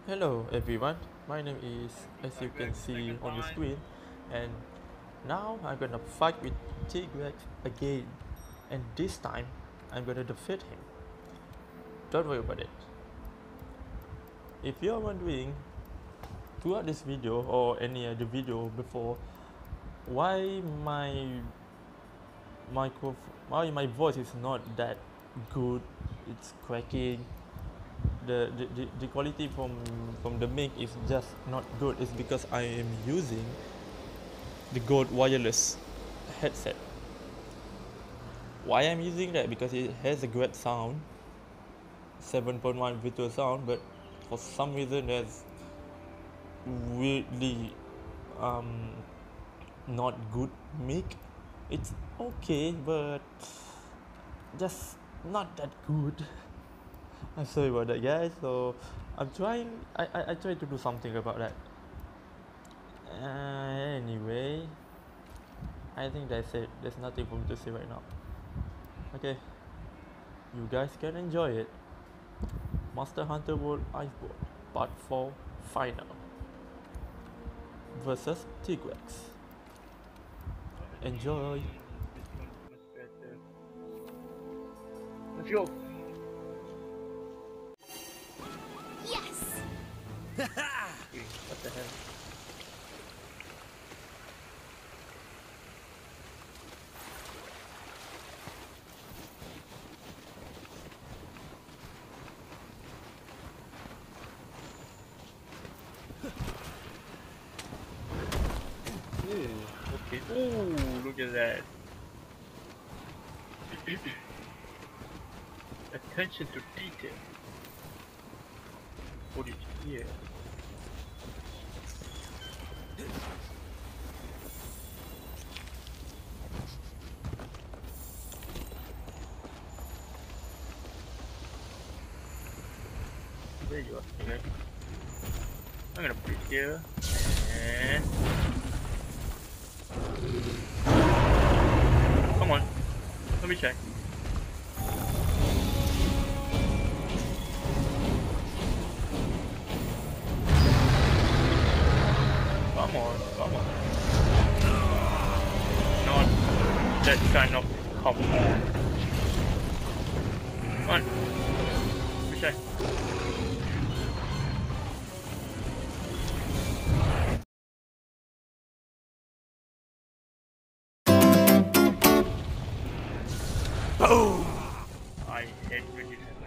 Hello everyone, my name is, as you can see on the screen, and now I'm gonna fight with Tigrex again, and this time I'm gonna defeat him. Don't worry about it. If you're wondering throughout this video or any other video before why micro why my voice is not that good, it's cracking, the quality from the mic is just not good, it's because I am using the Gold wireless headset. Why I'm using that? Because it has a great sound, 7.1 virtual sound, but for some reason there's weirdly um, not good mic. It's okay, but just not that good. I'm sorry about that, guys. So I'm trying. I try to do something about that. Anyway, I think that's it. There's nothing for me to say right now. Okay, you guys can enjoy it. Monster Hunter World Iceborne Part 4 Final versus Tigrex. Enjoy. Let's go. Yes! What the hell? Ooh, okay. Ooh, look at that. Attention to detail. What did you hear? There you are. Okay. I'm gonna put it here and come on. Let me check. Come on, come on. Not that kind of come on. Come on. Let me check. Boom! I hate when you happen.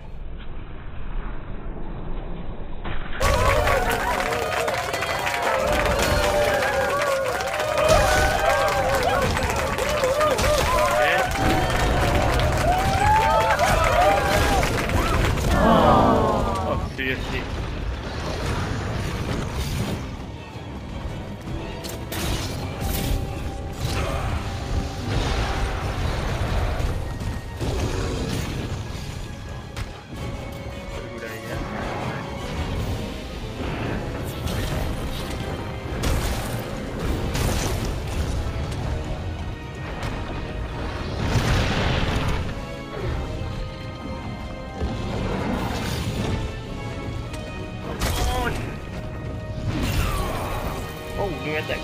Oh, seriously. Good idea. Come on. Oh, new attack.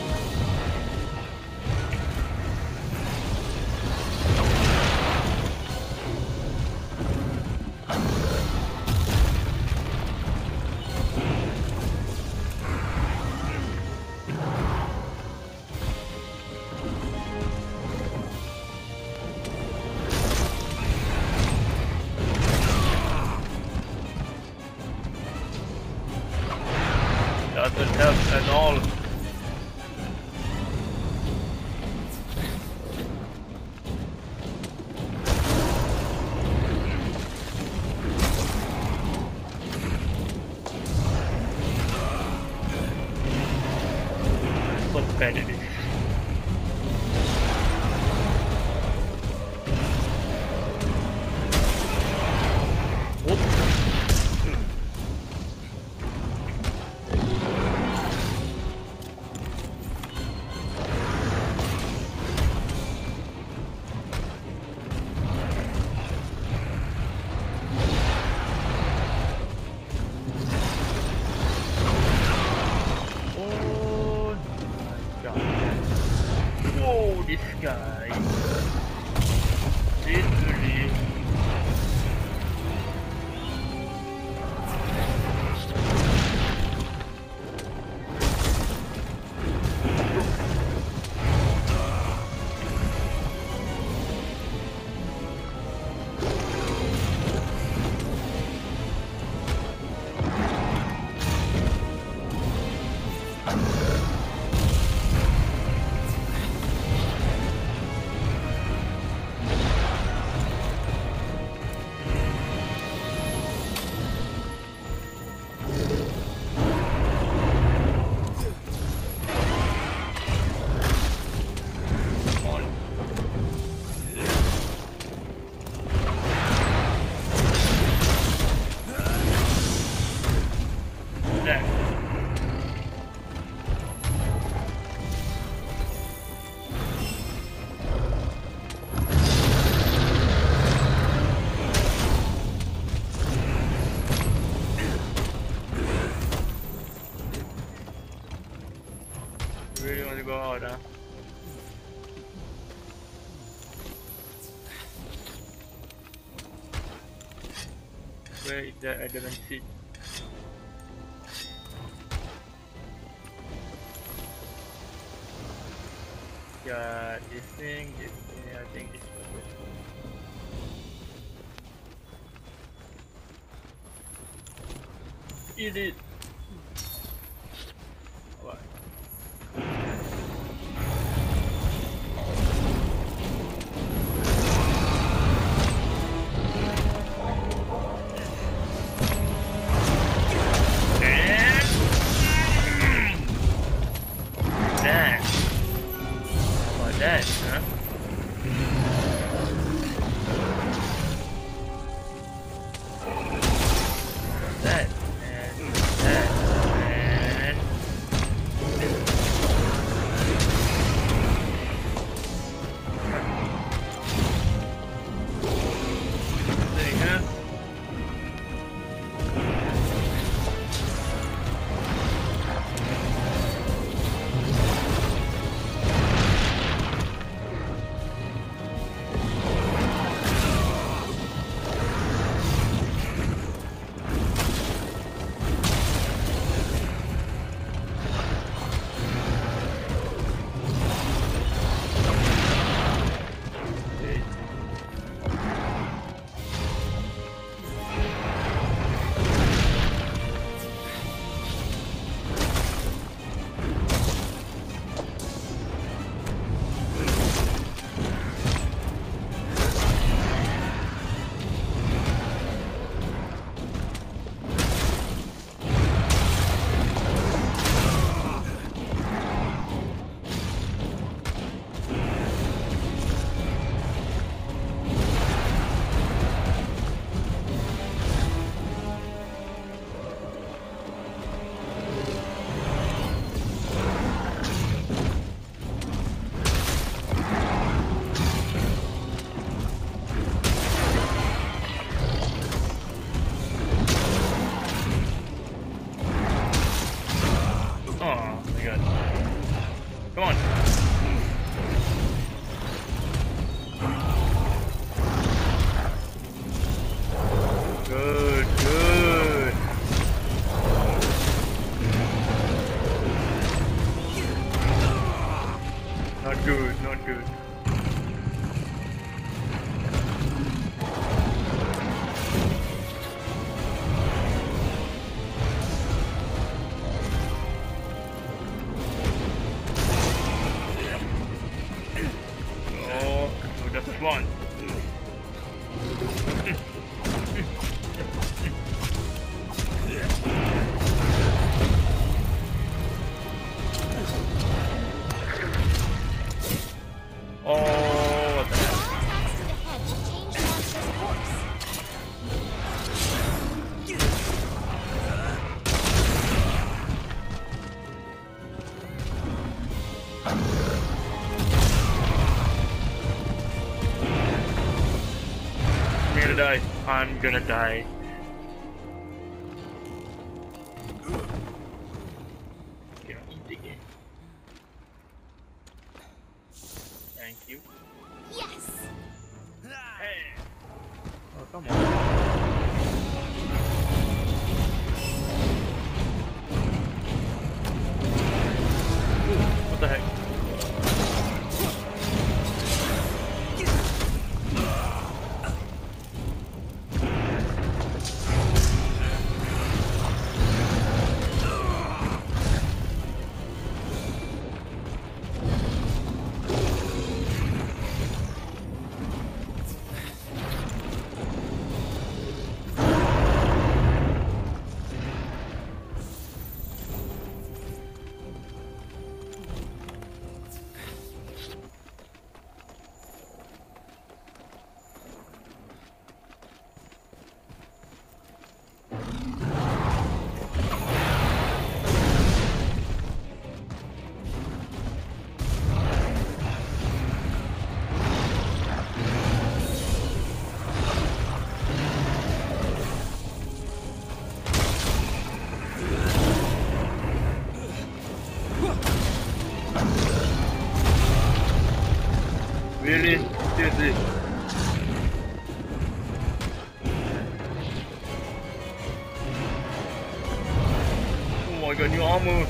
Doesn't help at all. What bad it is. Whoop. guy. Literally. Really want to go out, huh? Where is the adamant seat? Yeah, this thing, I think this was it. Eat it! Alright. That, huh? That and that and thing, huh? Come on. Good, good. Not good, not good. One. Oh, what the hell? Attacks to the head will change the monster's course. I'm gonna die. I'm gonna die. Get on the game. Thank you. I got new armor.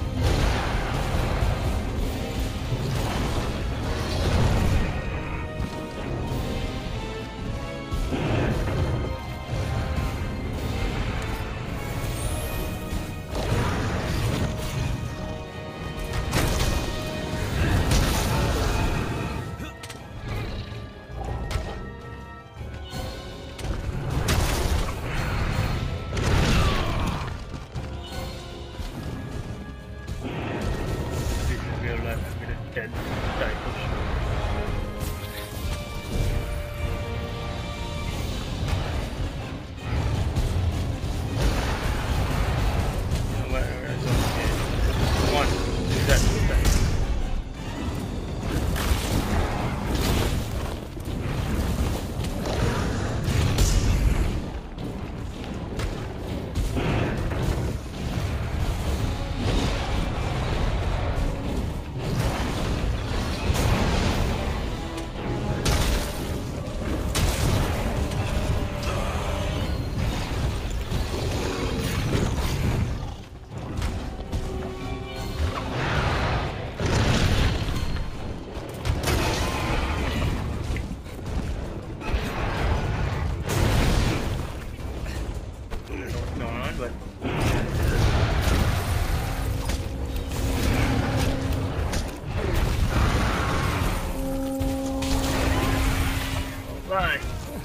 Right.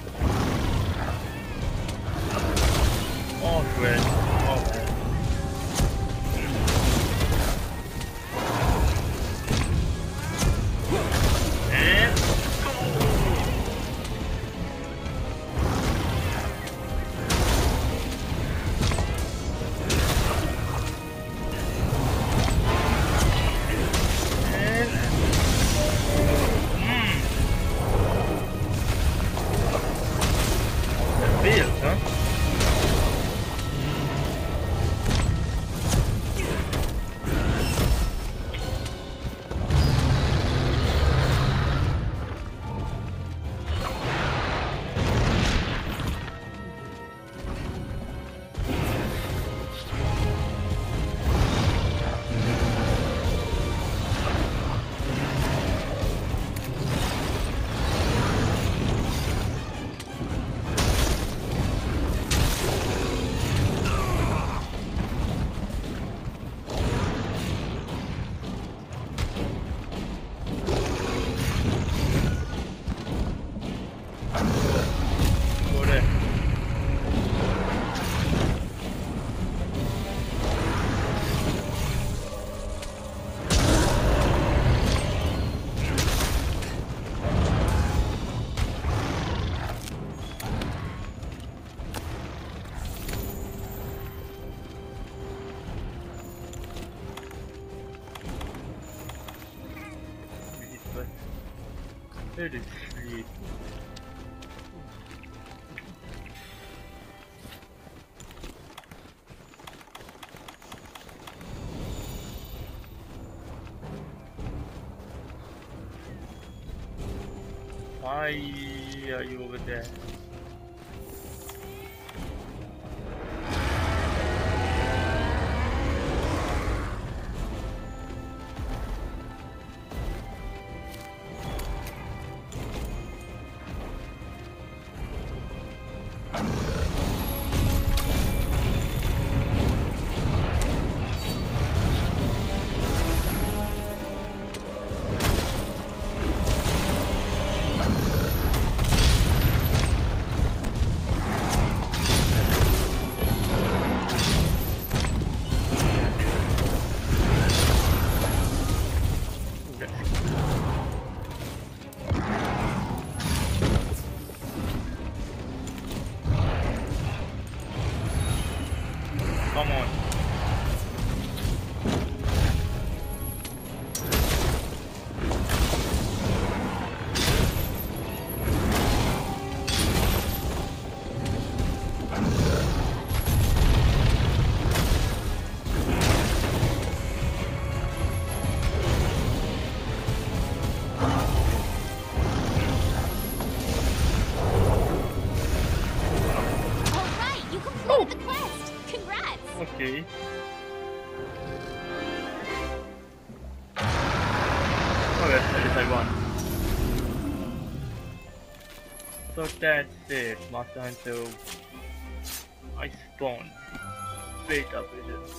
Oh, great. Oh, man. And go! And that feels, huh? Go there. Where is sleep? Why are you over there? Come on. All right, you completed the quest. Congrats. Okay. Okay, at least I won. So that's it, Master Hunter. I spawned straight up with it.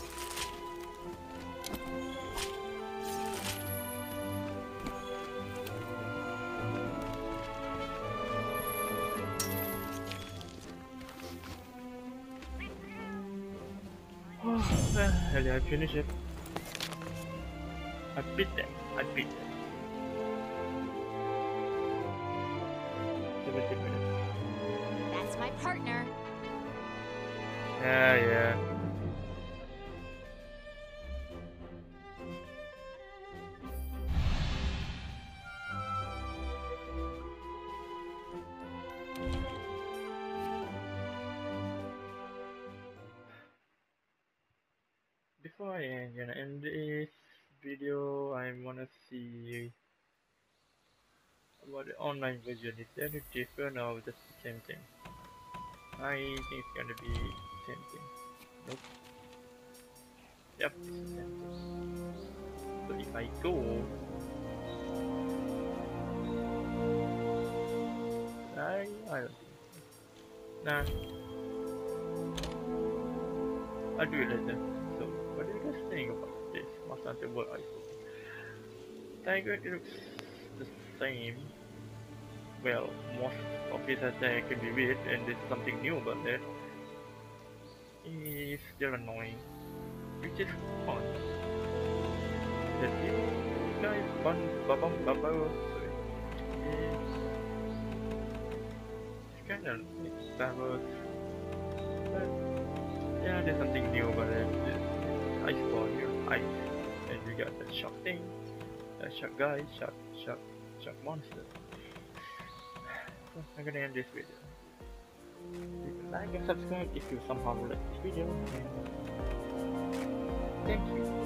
Hell yeah, I finished it. I beat them. I beat them. 17 minutes. That's my partner. Yeah. Before I gonna end this video, I wanna see what the online version is. There any different or just the same thing? I think it's gonna be same thing. Nope. Yep, same thing. So if I go, I don't think. Nah. I'll do it later. So, what do you guys think about this Master Hunter World iPhone? Tiger, it looks the same. Well, most of it I say can be weird, and there's something new about that. It's still annoying, which is fun. That's it. Guys, fun, bubble. It's kind of like Star Wars, but yeah, there's something new about it. There's ice ball here, ice, and we got the shock thing, the shock guy, shock monster. So I'm gonna end this video. Leave a like and subscribe if you somehow like this video. And thank you.